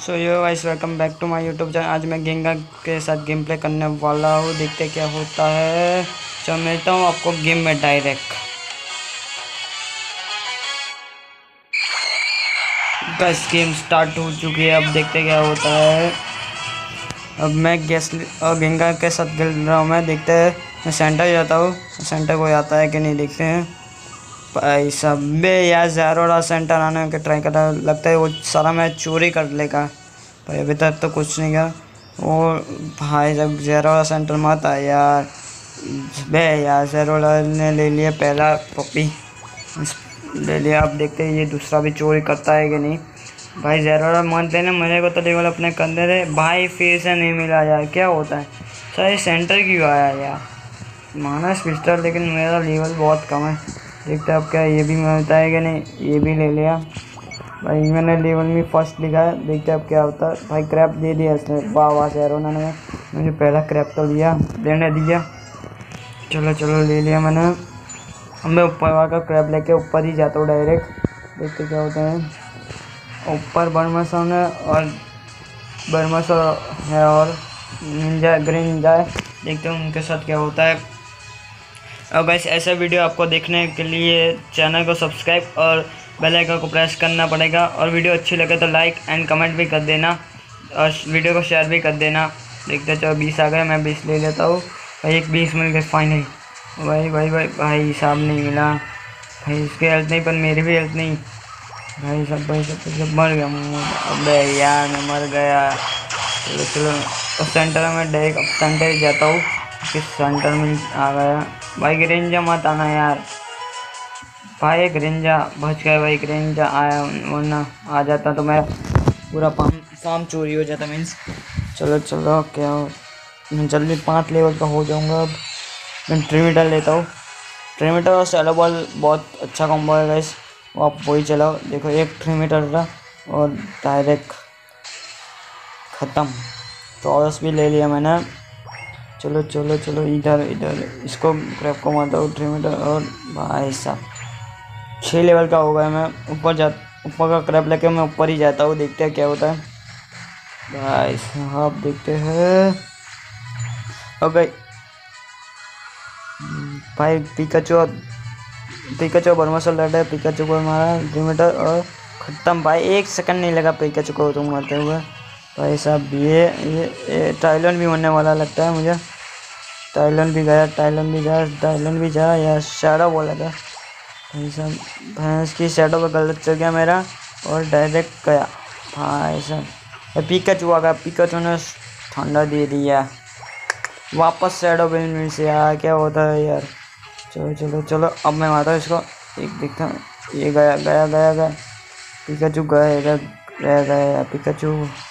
So yo guys, welcome back to my YouTube channel. आज मैं गेंगा के साथ गेम प्ले करने वाला हूँ। देखते क्या होता है। चलो मिलता हूँ आपको गेम में डायरेक्ट। गाइस गेम स्टार्ट हो चुकी है, अब देखते क्या होता है। अब मैं गेंगा के साथ खेल रहा हूँ। मैं देखते हैं, मैं सेंटर जाता हूँ, सेंटर को आता है कि नहीं देखते हैं। भाई साहब बे यार ज़ेरोड़ा सेंटर आने के ट्राई कर रहा है, लगता है वो सारा मैच चोरी कर लेगा। भाई अभी तक तो कुछ नहीं किया। और भाई साहब ज़ेरोड़ा सेंटर मत आ यार। बे यार ज़ेरोड़ा ने ले लिया पहला पपी, ले लिया। अब देखते हैं ये दूसरा भी चोरी करता है कि नहीं। भाई ज़ेरोड़ा मत देना मेरे को, तो लेवल अपने कंधे थे। भाई फिर से नहीं मिला यार, क्या होता है। सर ये सेंटर क्यों आया यार। माना पिस्टल, लेकिन मेरा लेवल बहुत कम है। देखते अब क्या ये भी मिलता है कि नहीं। ये भी ले लिया भाई, मैंने लेवल में फर्स्ट लिखा है। देखते अब क्या होता है। भाई क्रैप दे दिया इसने, वाह वाह ज़ेरोड़ा ने मुझे पहला क्रैप तो लिया, लेने दिया। चलो चलो ले लिया मैंने। अब मैं ऊपर वाला क्रैप लेके ऊपर ही जाता हूँ डायरेक्ट। देखते क्या होता है। ऊपर बर्मासन है और बर्मासन है और निंजा ग्रीन निंजा है। देखते हैं उनके साथ क्या होता है। और गाइस ऐसा वीडियो आपको देखने के लिए चैनल को सब्सक्राइब और बेल आइकन को प्रेस करना पड़ेगा। और वीडियो अच्छी लगे तो लाइक एंड कमेंट भी कर देना और वीडियो को शेयर भी कर देना। देखते चलो 20 आ गए, मैं 20 ले लेता हूँ। भाई एक 20 मिल गए फाइनली। भाई भाई भाई भाई साहब नहीं मिला। भाई इसकी हेल्थ नहीं, पर मेरी भी हेल्थ नहीं। भाई सब मर गया। अबे यार मैं मर गया। चलो चलो और सेंटर में डायरेक्ट अब सेंटर ही जाता हूँ कि सेंटर में आ गया। भाई ग्रेंजा मत आना यार। भाई ग्रेंजा बच गया। भाई ग्रेंजा आया, वरना आ जाता तो मैं पूरा फार्म चोरी हो जाता मीन्स। चलो चलो क्या मैं जल्दी 5 लेवल का हो जाऊंगा। अब मैं ट्रिमीटर लेता हूँ। ट्रिमीटर और सैलो बॉल बहुत अच्छा कॉम्बो है गाइस, वो आप वही चलाओ। देखो एक ट्रिमीटर था और डायरेक्ट ख़त्म। टॉरस भी ले लिया मैंने। चलो चलो चलो इधर इधर इसको क्रैप को मारता हूँ ट्रिमीटर। और भाई साहब 6 लेवल का हो गया। मैं ऊपर का क्रैप लेके मैं ऊपर ही जाता हूँ। देखते हैं क्या होता है। भाई साहब देखते हैं। ओके भाई पिकाचू बर्मासल लड़ा है, पिकाचू को मारा ट्रिमीटर और ख़त्म। भाई 1 सेकंड नहीं लगा पिकाचू को तो मारते हुए। भाई साहब ये टाइलन भी मरने वाला लगता है मुझे। टाइलन भी गया, टाइलन भी जा यार। शैडो बोला था भाई साहब, भैंस की शैडो पर गलत चल गया मेरा और डायरेक्ट गया। भाई साहब पिकाचू आ गया, पिकाचू ने ठंडा दे दिया। वापस शैडो बिल में से आया, क्या होता है यार। चलो चलो चलो अब मैं मारता हूँ इसको। एक देखता हूँ, ये गया गया गया गया। पिकाचू गया इधर, रह गया पिकाचू।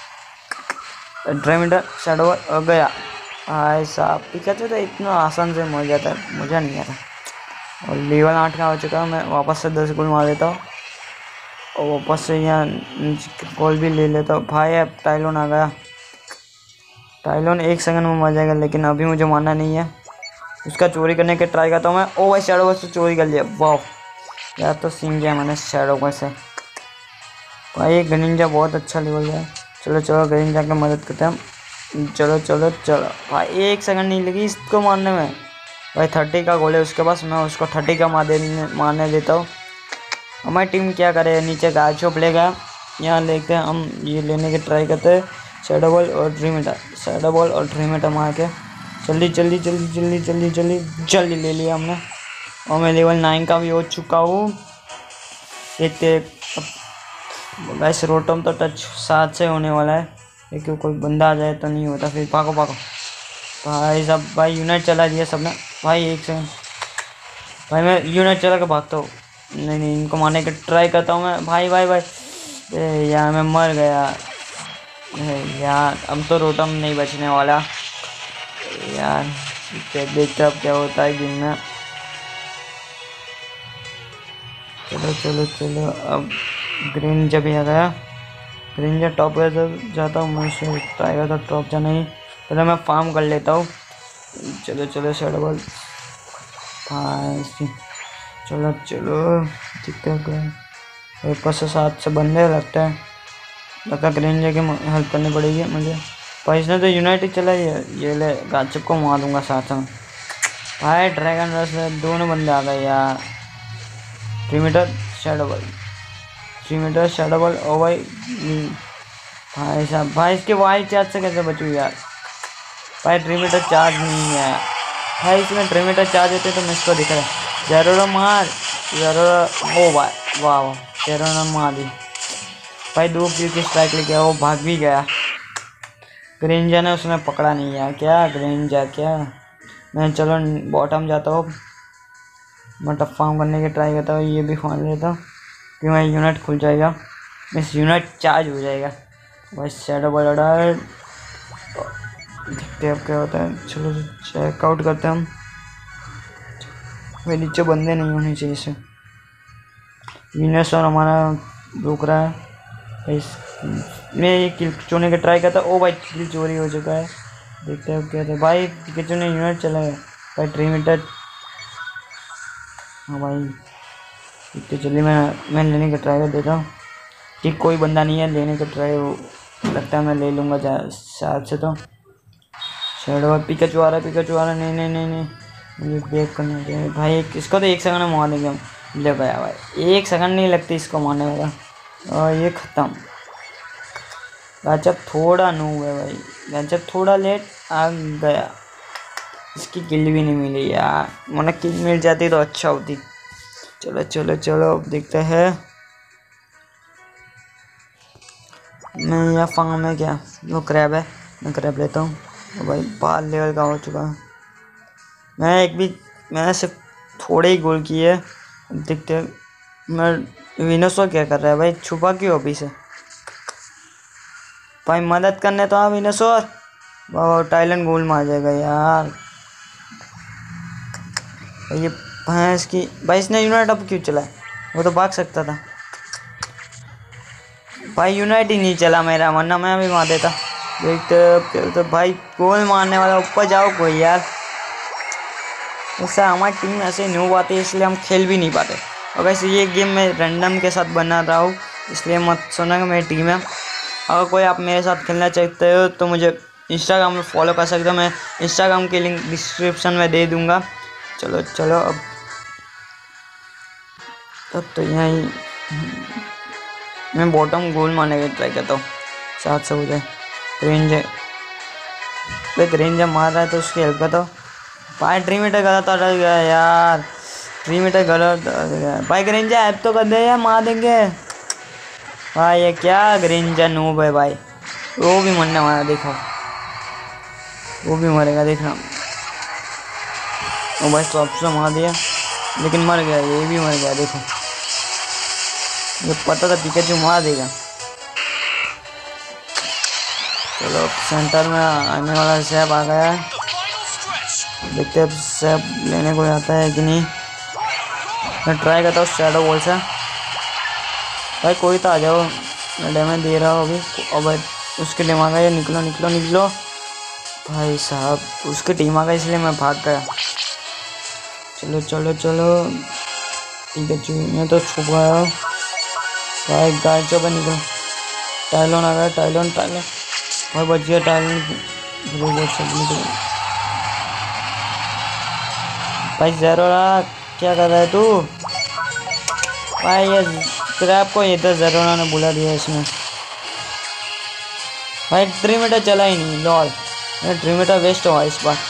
ट्रिमीटर शैडो और गया। भाई साहब पिकाचू तो इतना आसान से मर जाता है, मुझे नहीं आता। और लेवल 8 का हो चुका है। मैं वापस से 10 गोल मार देता हूँ और वापस से यहाँ गोल भी ले लेता हूँ। भाई अब टाइलोन आ गया। टाइलोन 1 सेकंड में मर जाएगा, लेकिन अभी मुझे मारना नहीं है। उसका चोरी करने के ट्राई करता हूँ मैं। ओ भाई शैडो से चोरी कर लिया, वाह यार। तो सीन गया मैंने शैडो से। भाई ग्रेनिंजा बहुत अच्छा लेवल है। चलो चलो ग्रेनिंजा की मदद करते हैं हम। चलो चलो चलो भाई 1 सेकंड नहीं लगी इसको मारने में। भाई 30 का गोल है उसके पास, मैं उसको 30 का मारने देता हूँ। हमारी टीम क्या करे, नीचे गाचो प्ले गया। यहाँ देखते हैं हम, ये लेने के ट्राई करते हैं। शैडो बॉल और ट्रिमीटर मार के जल्दी जल्दी जल्दी जल्दी जल्दी जल्दी जल्दी ले लिया हमने। और मैं लेवल 9 का भी हो चुका हूँ। देखते वैस रोटम तो टच 7 से होने वाला है, लेकिन कोई बंदा आ जाए तो नहीं होता फिर। भागो भागो भाई साहब। भाई यूनाइट चला दिया सबने। भाई 1 सेकंड। भाई मैं यूनाइट चला के भागता हूँ। नहीं नहीं इनको मारने का ट्राई करता हूँ मैं। भाई भाई भाई यार मैं मर गया यार। अब तो रोटम नहीं बचने वाला यार। देखते अब क्या होता है गेम में। चलो चलो चलो अब ग्रीन जब आ गया। ग्रीन जब टॉप जाता हूँ मैं, टाइगर तो टॉप जाना ही। पहले मैं फार्म कर लेता हूँ। चलो चलो शैडो बॉल। चलो चलो दिक्कत है। ऊपर से 7 से बंदे लगता है। लगता ग्रेंजर की हेल्प करनी पड़ेगी मुझे। पर इसने तो यूनाइटेड चला ये ले गाचप को मार दूंगा साथ में। भाई ड्रैगन रश में दोनों बंदे आ गए यार। 3 metre shadow ball, 3 metre shadow ball. ओ भाई भाई साहब, भाई इसके वाइड चार्ज से कैसे बचूँ यार। भाई 3 मीटर चार्ज नहीं है भाई, इसमें 3 मीटर चार्ज होते तो मैं इसको दिख रहा है। ज़रूर मार ज़रूर। ओ भाई वाह वाह, ज़रूर मार दी भाई। 2 किल की स्ट्राइक लेके वो भाग भी गया। ग्रेंजर ने उसने पकड़ा नहीं यार। क्या ग्रेंजर क्या, मैं चलो बॉटम जाता हूँ। मैं टफ फार्म करने की ट्राई करता हूँ, ये भी फाड़ लेता हूँ कि मैं यूनिट खुल जाएगा, मिस यूनिट चार्ज हो जाएगा। भाई शैडो बॉल ऑर्डर, देखते हैं अब क्या होता है। चलो चेकआउट करते हैं हम। भाई नीचे बंदे नहीं होने चाहिए इसे। विनर्स और हमारा रुक रहा है। मैं ये किल चोने का ट्राई करता। ओ भाई किल चोरी हो चुका है। देखते हैं क्या था। भाई पिकाचू ने यूनिट चला है भाई। 3 मीटर। हाँ भाई इतने चलिए मैं लेने का ट्राई कर देता हूँ। ठीक कोई बंदा नहीं है लेने का ट्राई, लगता है मैं ले लूँगा शायद से। तो शैडो पिकाचू आ रहा है, पिकाचू आ रहा है। नहीं नहीं नहीं नहीं, मुझे ब्रेक करना चाहिए भाई। इसको तो 1 सेकंड में मार देंगे हम। ले गया भाई, 1 सेकंड नहीं लगती इसको मारने वाला। और ये ख़त्म। गाचप थोड़ा नूब है भाई, गाचप थोड़ा लेट आ गया। इसकी किल भी नहीं मिली यार, वरना किल मिल जाती तो अच्छा होती। चलो चलो चलो अब देखते हैं। मैं यहाँ फार्म में क्या, वो क्रैब है, मैं क्रैब लेता हूँ। तो भाई 12 लेवल का हो चुका है। मैंने सिर्फ थोड़े ही गोल किए। देखते हैं मैं। विनोसो क्या कर रहा है भाई, छुपा क्यों अभी से। भाई मदद करने तो आप विनोसोर। वाह टाइलन गोल मार जाएगा यार। ये भैंस की भाई, इसने यूनाइट अब क्यों चला, वो तो भाग सकता था भाई। यूनाइट ही नहीं चला मेरा, वरना मैं भी मार देता। देखते तो भाई गोल मारने वाला ऊपर जाओ कोई यार। ऐसा हमारी टीम ऐसे नहीं हो पाती, इसलिए हम खेल भी नहीं पाते। और वैसे ये गेम मैं रैंडम के साथ बना रहा हूँ, इसलिए मत सुना कि मेरी टीम है। अगर कोई आप मेरे साथ खेलना चाहते हो तो मुझे इंस्टाग्राम में फॉलो कर सकते हो। मैं इंस्टाग्राम की लिंक डिस्क्रिप्शन में दे दूँगा। चलो चलो अब तो यहीं मैं बॉटम गोल मारने की ट्राई करता हूँ, साथ से हो जाए। ग्रेंजर मार रहा है तो उसकी हेल्प करता हूँ भाई। 3 मीटर गलत अटक गया यार, 3 मीटर गलत अटक गया भाई। ग्रेंजर हेल्प तो कर दे यार, मार देंगे भाई। ये क्या ग्रेंजर नूब है भाई, वो भी मरने वाला। देखो वो भी मरेगा देखना। वो भाई तो आपसे मार दिया लेकिन मर गया, ये भी मर गया। देखो ये पता था पिकाचू मार देगा। चलो सेंटर में आने वाला सैप आ गया है। देखते हैं सैप लेने को आता है कि नहीं। मैं ट्राई करता हूँ शैडो बॉल से। भाई कोई तो आ जाओ, मैं डैमेज दे रहा हूँ अभी। और भाई उसके टीम आ गया, निकलो निकलो निकलो भाई साहब। उसकी टीम आ गई इसलिए मैं भाग गया। चलो चलो चलो पिकाचू मैं तो छुप गया भाई। गायचो पे निकलो। टाइलन आ गया, टाइलन टाइलन भाई बच गया। टाइलन भाई ज़रूरा क्या कर रहा है तू भाई। ये क्रैप को ये तो ज़रूरा ने बुला दिया इसमें भाई। 3 मीटर चला ही नहीं लॉल, 3 मीटर वेस्ट हुआ इस बार।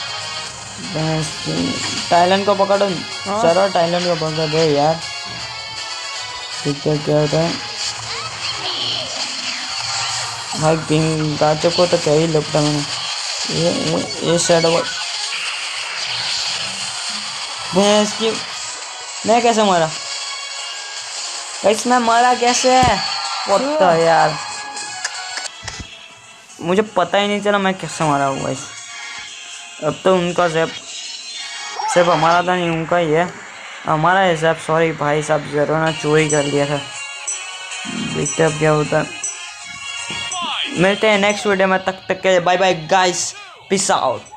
टाइलन को पकड़ो सर, टाइलन को पकड़ दे यार। देखते क्या होता है भाई। गाचो को तो क्या ही लगता मैंने। ये शैडो भैंस की, मैं कैसे मरा इसमें, मरा कैसे पता यार, मुझे पता ही नहीं चला मैं कैसे मरा हुआ इस। अब तो उनका सिर्फ हमारा था नहीं, उनका ही है। हमारा हिसाब सॉरी भाई साहब, ज़रूर ना चोरी कर लिया था। देखते अब क्या होता है। मिलते हैं नेक्स्ट वीडियो में, तक के bye bye guys, peace out.